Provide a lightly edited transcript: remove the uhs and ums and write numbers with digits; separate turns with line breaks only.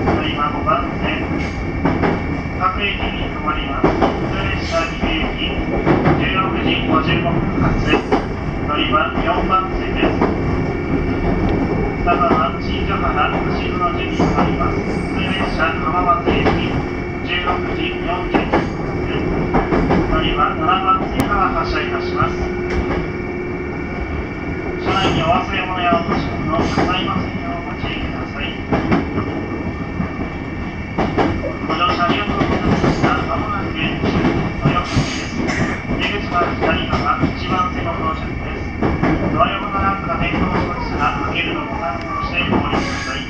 乗り場5番線、各駅に停まります。普通列車岐阜行き16時55分発、乗り場4番線です。双葉新所原橋の順に停まります。普通列車浜松駅16時40分発、乗り場7番線から発車いたします。車内にお忘れ物や落とし物ございませんようお注意ください。ご乗車ありがとうございました。まもなく豊橋です。出口から左側1番線の到着です。ドア横のランプが点灯しましたら、開けるのボタンを押してお降りください。